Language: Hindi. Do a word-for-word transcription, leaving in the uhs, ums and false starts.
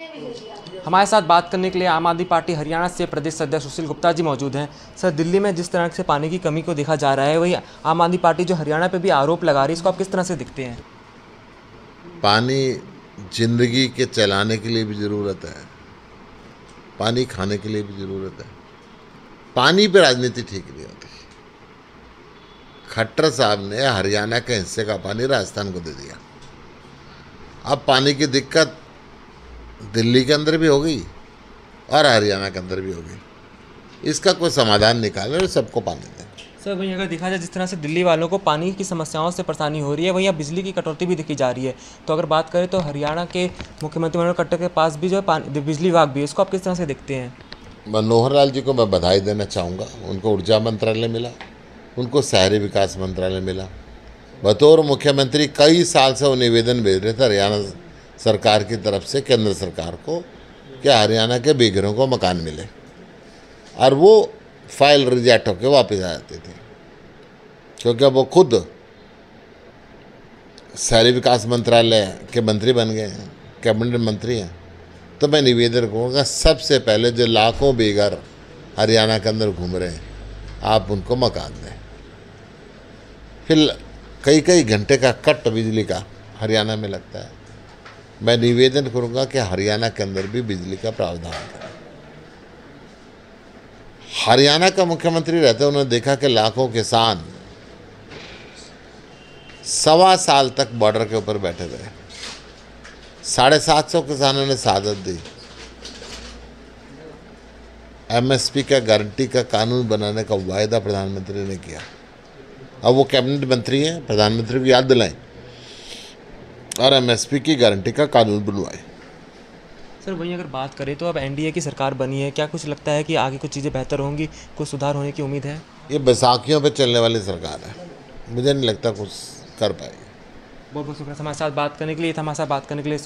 हमारे साथ बात करने के लिए आम आदमी पार्टी हरियाणा से प्रदेश अध्यक्ष सुशील गुप्ता जी मौजूद हैं। सर, दिल्ली में जिस तरह से पानी की कमी को देखा जा रहा है, वही आम आदमी पार्टी जो हरियाणा पे भी आरोप लगा रही है, इसको आप किस तरह से दिखते हैं? पानी जिंदगी के चलाने के लिए भी ज़रूरत है, पानी खाने के लिए भी ज़रूरत है। पानी पे राजनीति ठीक नहीं होती। खट्टर साहब ने हरियाणा के हिस्से का पानी राजस्थान को दे दिया। अब पानी की दिक्कत दिल्ली के अंदर भी हो गई और हरियाणा के अंदर भी हो गई। इसका कोई समाधान निकाले और सबको पानी दें। सर, वहीं अगर देखा जाए जिस तरह से दिल्ली वालों को पानी की समस्याओं से परेशानी हो रही है, वहीं अब बिजली की कटौती भी देखी जा रही है। तो अगर बात करें तो हरियाणा के मुख्यमंत्री मनोहर खट्टर के पास भी जो है पानी बिजली विभाग भी है, इसको आप किस तरह से देखते हैं? मनोहर लाल जी को मैं बधाई देना चाहूँगा। उनको ऊर्जा मंत्रालय मिला, उनको शहरी विकास मंत्रालय मिला। बतौर मुख्यमंत्री कई साल से वो निवेदन भेज रहे थे हरियाणा सरकार की तरफ से केंद्र सरकार को कि हरियाणा के बेघरों को मकान मिले, और वो फाइल रिजेक्ट होकर वापस आ जाती थी, क्योंकि अब वो खुद शहरी विकास मंत्रालय के मंत्री बन गए हैं, कैबिनेट मंत्री हैं। तो मैं निवेदन करूँगा, सबसे पहले जो लाखों बेघर हरियाणा के अंदर घूम रहे हैं, आप उनको मकान दें। फिर कई कई घंटे का कट बिजली का हरियाणा में लगता है। मैं निवेदन करूँगा कि हरियाणा के अंदर भी बिजली का प्रावधान करें। हरियाणा का मुख्यमंत्री रहते उन्होंने देखा कि लाखों किसान सवा साल तक बॉर्डर के ऊपर बैठे रहे। साढ़े सात सौ किसानों ने शहादत दी। एमएसपी का गारंटी का कानून बनाने का वायदा प्रधानमंत्री ने किया। अब वो कैबिनेट मंत्री हैं, प्रधानमंत्री को याद दिलाएं और एमएसपी की गारंटी का कानून बनवाएं। सर, वहीं अगर बात करें तो अब एनडीए की सरकार बनी है, क्या कुछ लगता है कि आगे कुछ चीज़ें बेहतर होंगी, कुछ सुधार होने की उम्मीद है? ये बैसाखियों पे चलने वाली सरकार है, मुझे नहीं लगता कुछ कर पाएगी। बहुत बहुत शुक्रिया हमारे साथ बात करने के लिए। हमारे साथ बात करने के लिए